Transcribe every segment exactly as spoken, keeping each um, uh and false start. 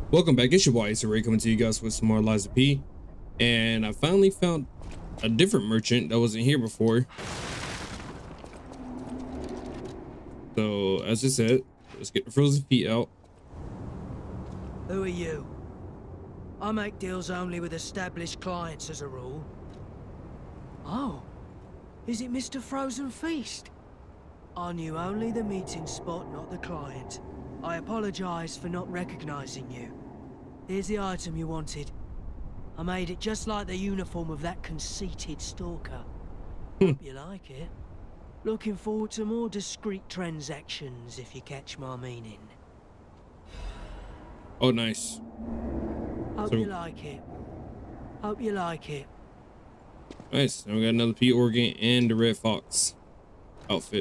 Welcome back, it's your boy Ace Ray coming to you guys with some more Liza P. And I finally found a different merchant that wasn't here before. So, as I said, let's get the frozen feet out. Who are you? I make deals only with established clients as a rule. Oh, is it Mister Frozen Feast? I knew only the meeting spot, not the client. I apologize for not recognizing you. Here's the item you wanted. I made it just like the uniform of that conceited stalker. Hope you like it. Looking forward to more discreet transactions, if you catch my meaning. Oh, nice. Hope So, you like it. Hope you like it. nice. Now we got another P organ and the Red Fox outfit.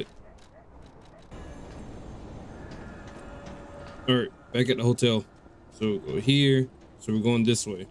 All right, back at the hotel. So we'll go here. So we're going this way.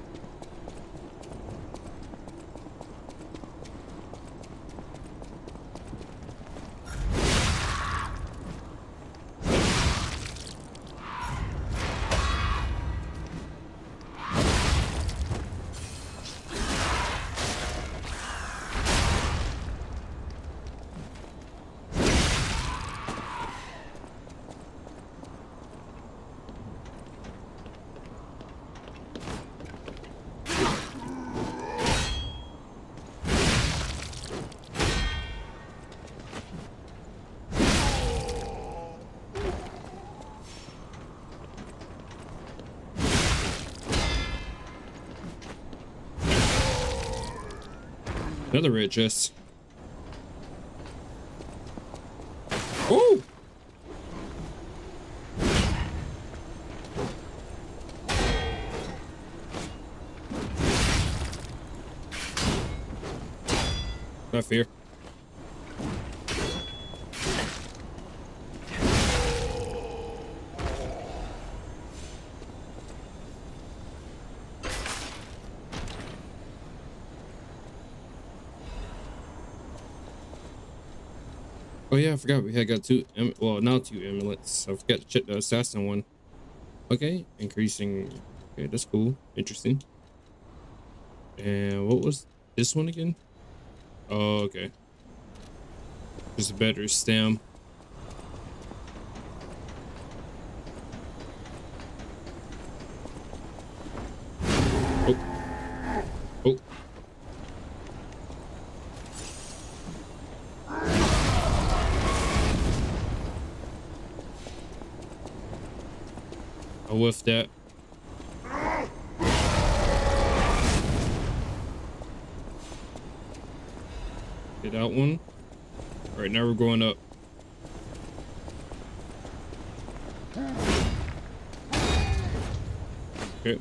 Another red chest. Oh! Not fair. Oh yeah, I forgot we had got two, well now two amulets. I forgot to check the assassin one. Okay, increasing. Okay, that's cool, interesting. And what was this one again? Oh, okay. Just a better stem. Oh. Oh. I whiffed that. Get out one. All right, now we're going up. Okay.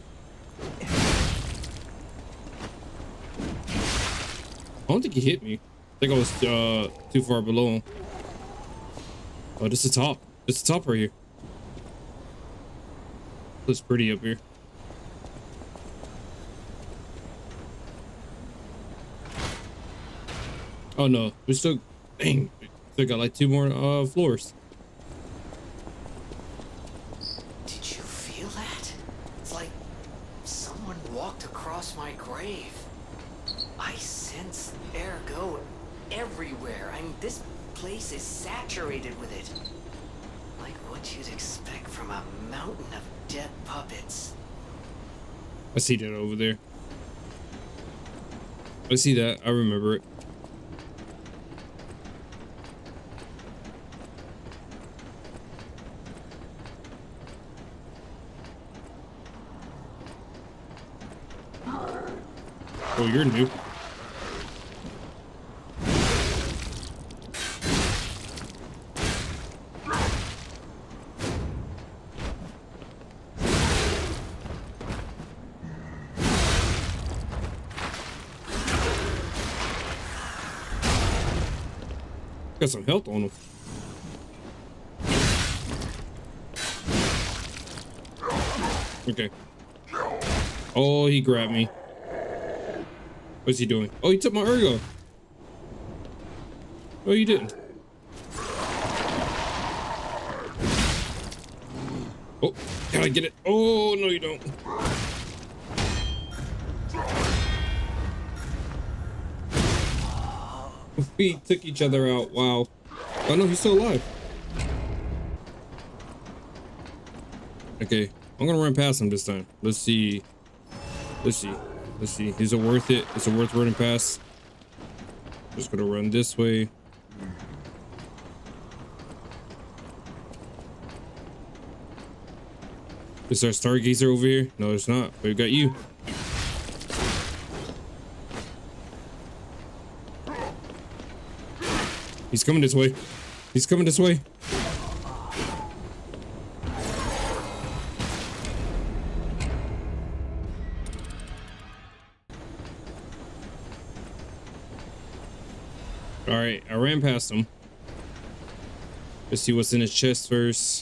I don't think he hit me. I think I was uh, too far below him. Oh, this is the top. This is the top right here. Looks pretty up here. Oh no, we still, dang, still got like two more uh, floors. Did you feel that? It's like someone walked across my grave. I sense ergo everywhere. I mean, this place is saturated with it. Like what you'd expect from a mountain of dead puppets. I see that over there. I see that. I remember it. Oh, you're new. Got some health on him. Okay. Oh, he grabbed me. What's he doing? Oh, he took my ergo. Oh, you didn't. Oh, Gotta get it. Oh, no, you don't. We took each other out. Wow. Oh, no, he's still alive. Okay, I'm gonna run past him this time. Let's see. Let's see. Let's see. Is it worth it? Is it worth running past? Just gonna run this way. Is there a stargazer over here? No, it's not. But we got you. He's coming this way. He's coming this way. All right, I ran past him. Let's see what's in his chest first.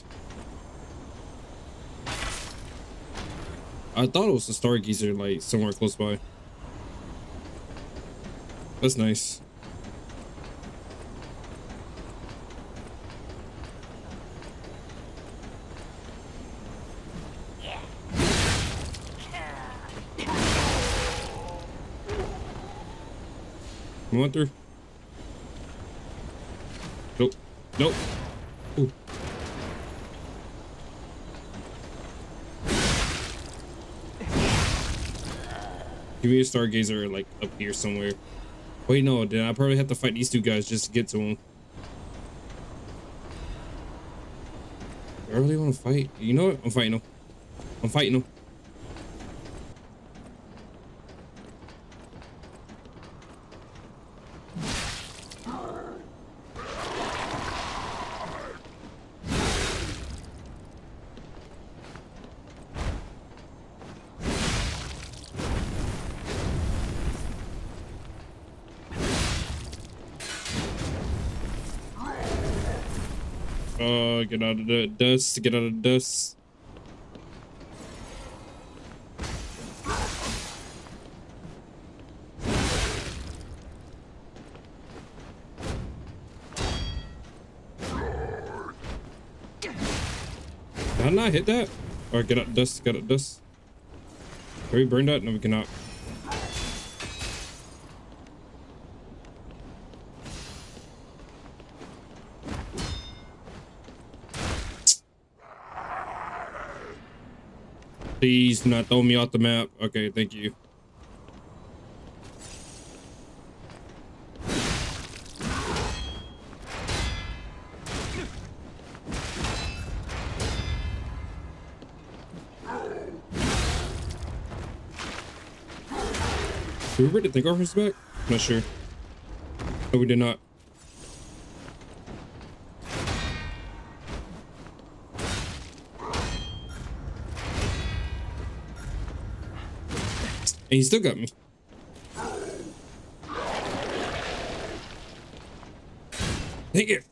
I thought it was a stargazer, like somewhere close by. That's nice. Come on through. Nope. Nope. Ooh. Give me a stargazer like up here somewhere. Wait, no, then I probably have to fight these two guys just to get to them. I really want to fight. You know what? I'm fighting them. I'm fighting them. Uh, get out of the dust, get out of the dust. Did I not hit that? Or get out of dust, get out of dust. Can we burn that? No, we cannot. Please do not throw me off the map. Okay, thank you. Did we bring the think offers back? I'm not sure. No, we did not. And he still got me. Take it.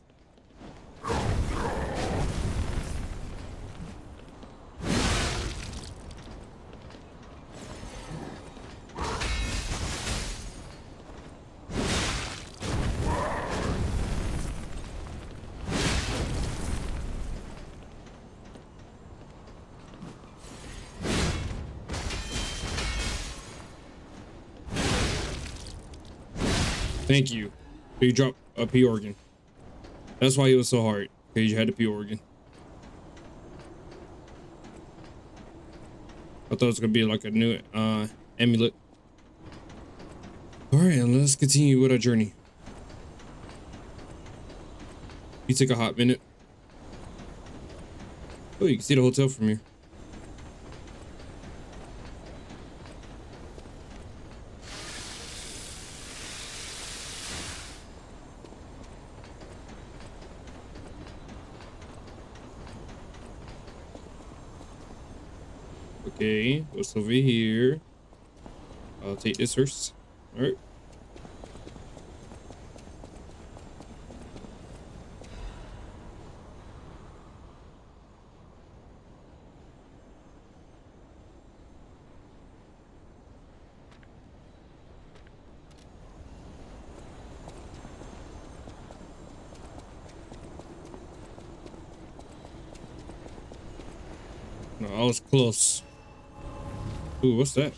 Thank you. You dropped a P organ. That's why it was so hard. Because you had a P organ. I thought it was gonna be like a new uh amulet. Alright, and let's continue with our journey. You take a hot minute. Oh, you can see the hotel from here. Okay, what's over here? I'll take this first. All right. No, I was close. Ooh, what's that?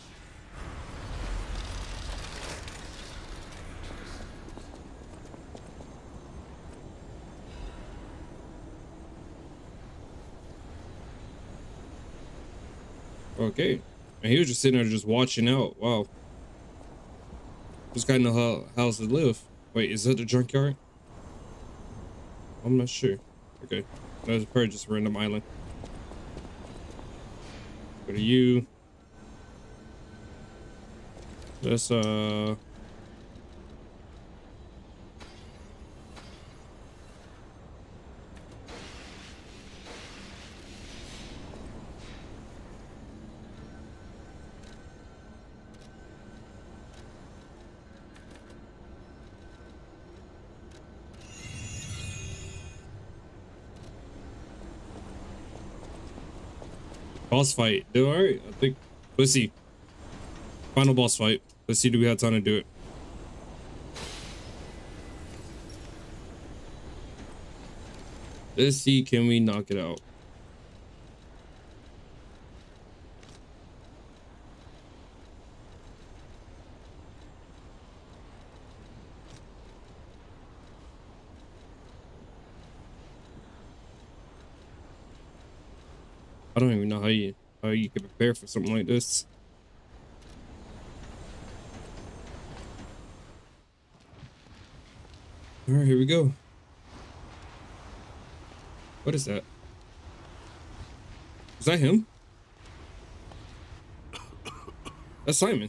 Okay. And he was just sitting there just watching out. Wow. This guy know how how's to live. Wait, is that the junkyard? I'm not sure. Okay. That was probably just a random island. Go to you. Let's uh boss fight. Do all right. I think. Let's see. Final boss fight. Let's see. Do we have time to do it? Let's see. Can we knock it out? I don't even know how you how you can prepare for something like this. All right, here we go. What is that? Is that him? That's Simon.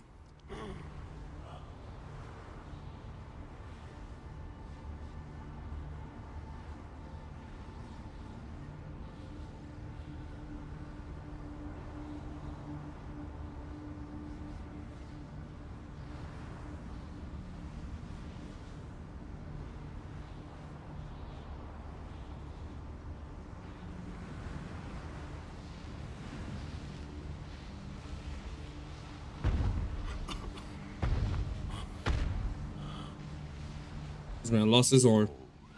This man lost his arm.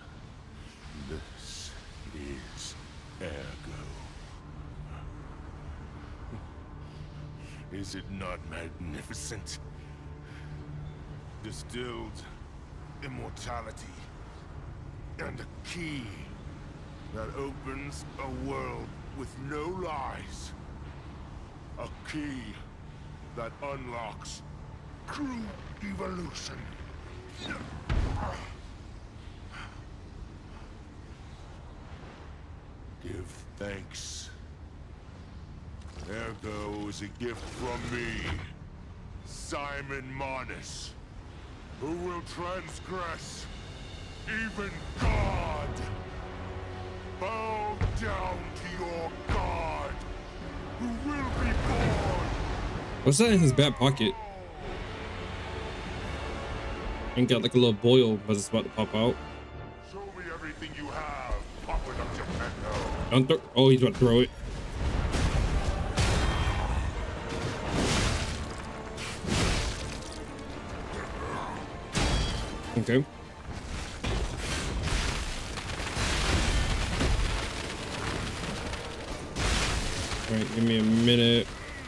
This is Ergo. Is it not magnificent? Distilled immortality and a key that opens a world with no lies. A key that unlocks true evolution. Give thanks. Ergo is a gift from me, Simon Manus, who will transgress even God. Bow down to your God, who will be born. What's that in his back pocket? And got like a little boil, but it's about to pop out. Show me everything you have. Pop it up, Geppetto. Don't throw. Oh, he's about to throw it. Okay. All right, give me a minute.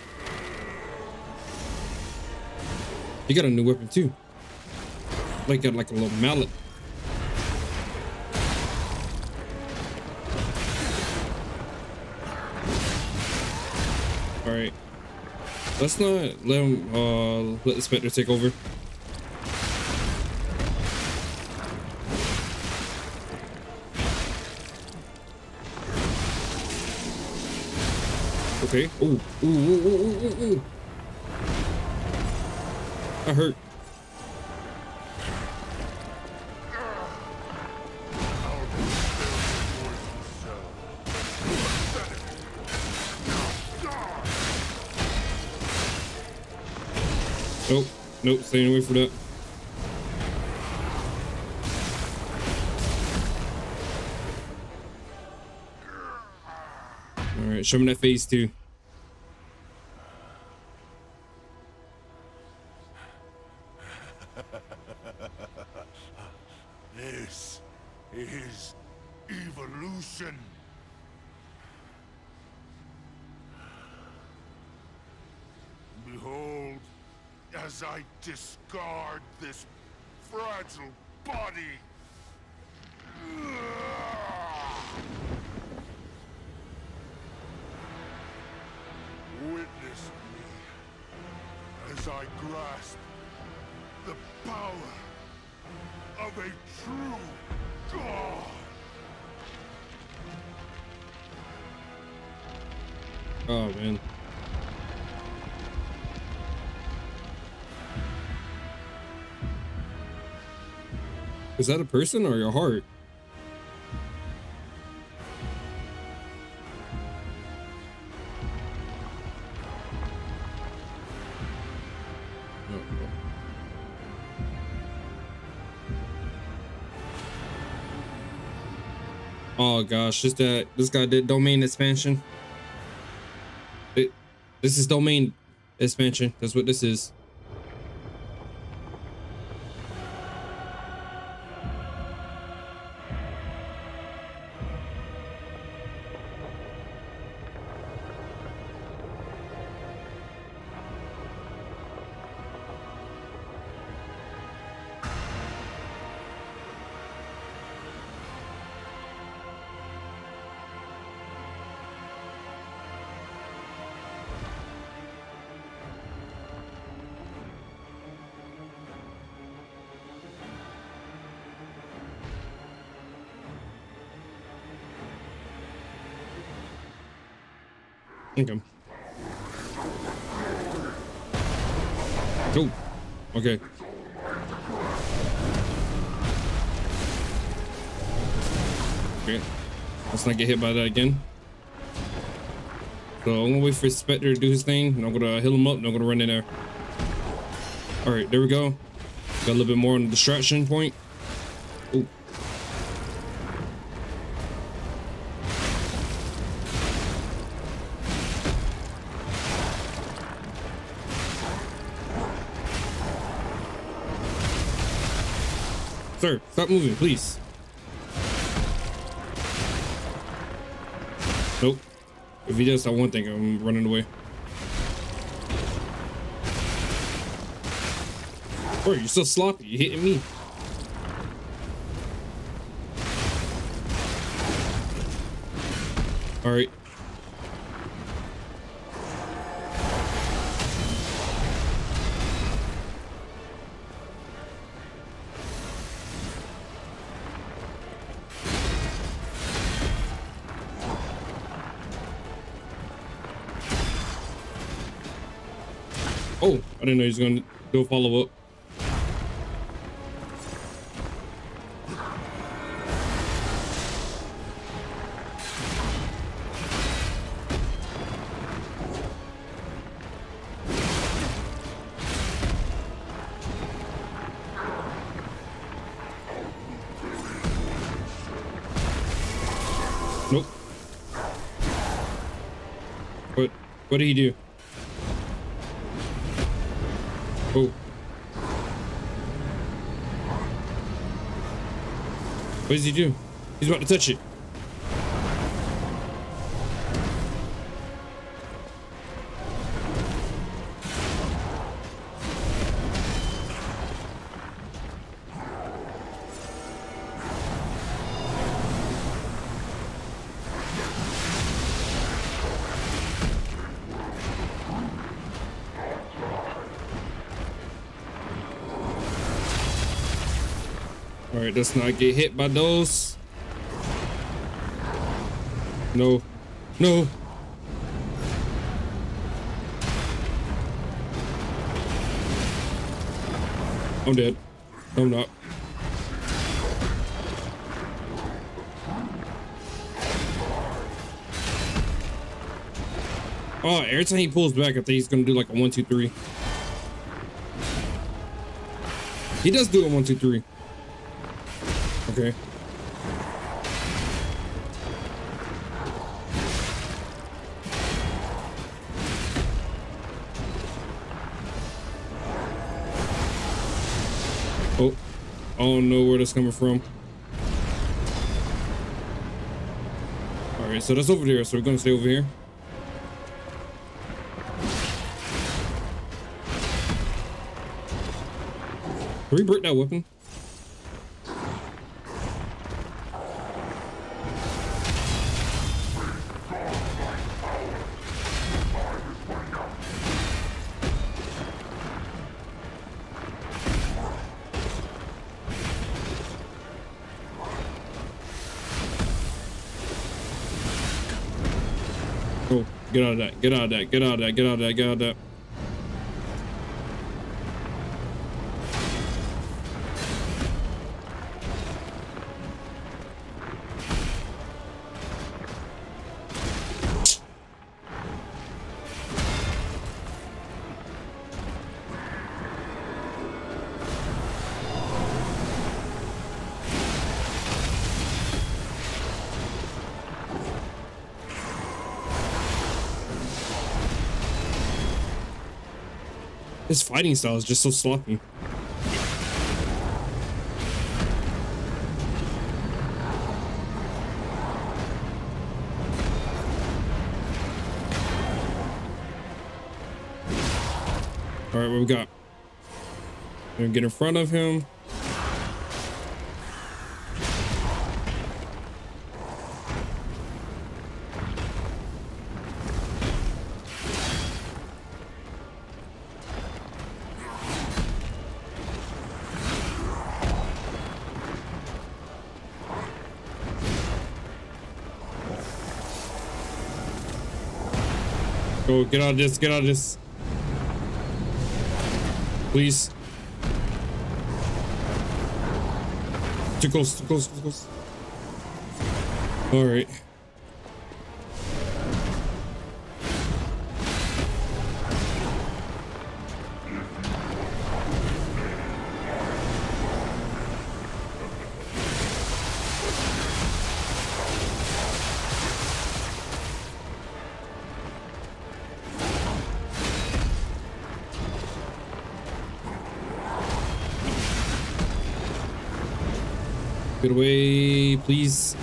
He got a new weapon too. Like got like a little mallet. All right, let's not let him uh let the Spectre take over. Okay. Ooh, ooh, ooh, ooh, ooh, ooh. I hurt. Nope, nope, staying away from that. All right, show me that phase two. This is evolution. as I discard this fragile body. Witness me as I grasp the power of a true god. Oh man. Is that a person or your heart? Oh gosh, just that this guy did domain expansion. It, this is domain expansion. That's what this is. Okay. Oh, okay. Okay. Let's not get hit by that again. So I'm gonna wait for Spectre to do his thing, and I'm gonna heal him up, and I'm gonna run in there. All right, there we go. Got a little bit more on the distraction point. Oh. Sir, stop moving, please. Nope. If he does that one thing, I'm running away. Bro, you're so sloppy. You're hitting me. All right. Oh, I didn't know he was going to do a follow-up. Nope. What, what did he do? Oh. What does he do? He's about to touch it. All right, let's not get hit by those. No, no. I'm dead. No, I'm not. Oh, every time he pulls back, I think he's gonna do like a one, two, three. He does do a one, two, three. Okay. Oh, I don't know where that's coming from. All right, so that's over there. So we're gonna stay over here. Can we break that weapon? Oh, get out of that, get out of that, get out of that, get out of that, get out of that. His fighting style is just so sloppy. All right, what we got? We're gonna get in front of him. Go, get out of this, get out of this. Please. Too close, too close, too close. All right. Get away, please.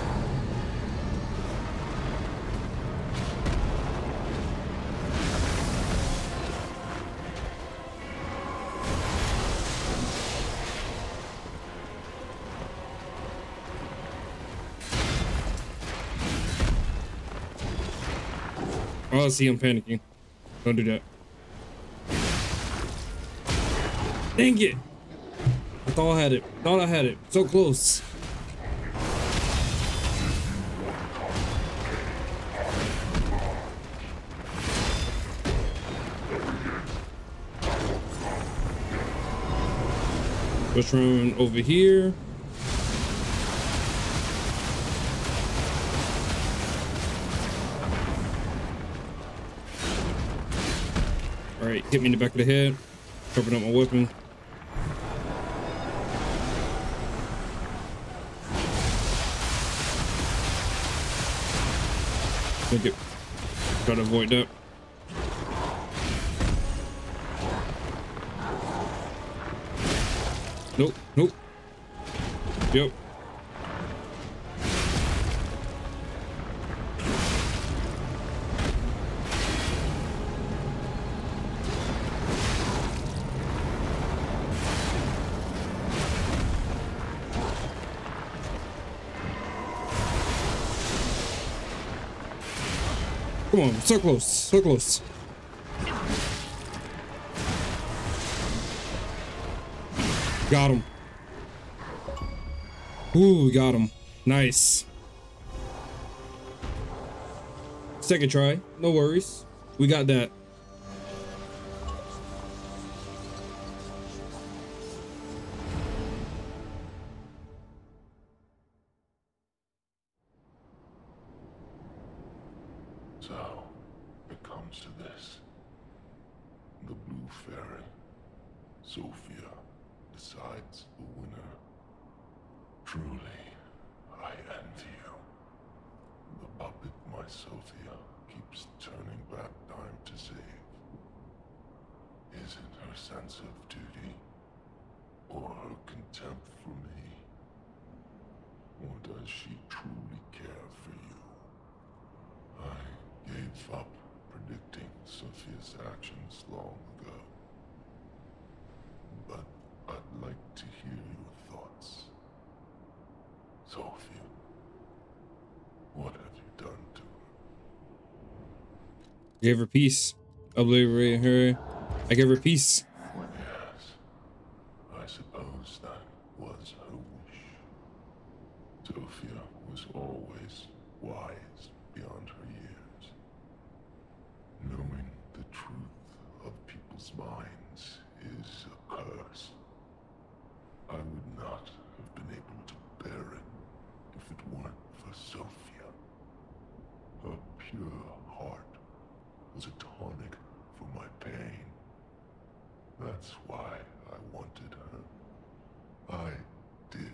Oh, see, I'm panicking. Don't do that. Dang it. I thought I had it. Thought I had it. So close. Let's run over here. All right, hit me in the back of the head. Covering up my weapon. Take it. Try to avoid that. Nope, nope. Yep. Come on, so close, so close. Got him. Ooh, we got him. Nice. Second try, no worries. We got that. So, it comes to this. The Blue Fairy, Sophia, decides the winner. Truly, I envy you. The puppet, my Sophia, keeps turning back time to save. Is it her sense of duty, or her contempt for me? Or does she truly care for you? I gave up predicting Sophia's actions long ago. But I'd Gave her peace. Obliterate her. I gave her peace. Yes, I suppose that was her wish. Sophia was always wise beyond her years. Knowing the truth of people's minds is a curse. I would not have been able to bear it if it weren't for Sophia. Her pure heart was a tonic for my pain. That's why I wanted her. I did.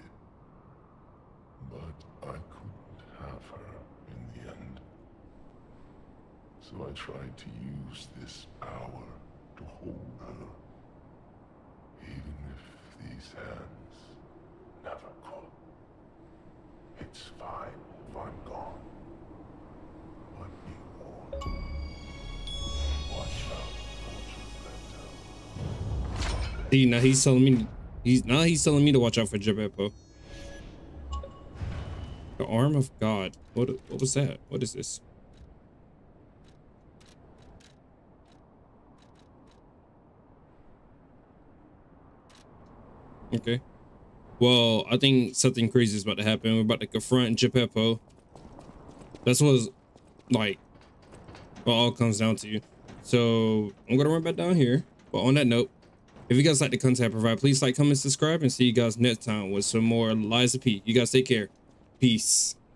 But I couldn't have her in the end. So I tried to use this power to hold her. Even if these hands never could. It's fine if I'm gone. But be warned. Watch out for Geppetto. See, now he's telling me he's now he's telling me to watch out for Geppetto. The arm of God. What what was that? What is this? Okay. Well, I think something crazy is about to happen. We're about to confront Geppetto. That's what's like what all comes down to. So I'm gonna run back down here. But on that note, if you guys like the content I provide, please like, comment, subscribe, and see you guys next time with some more Lies of P. You guys take care. Peace.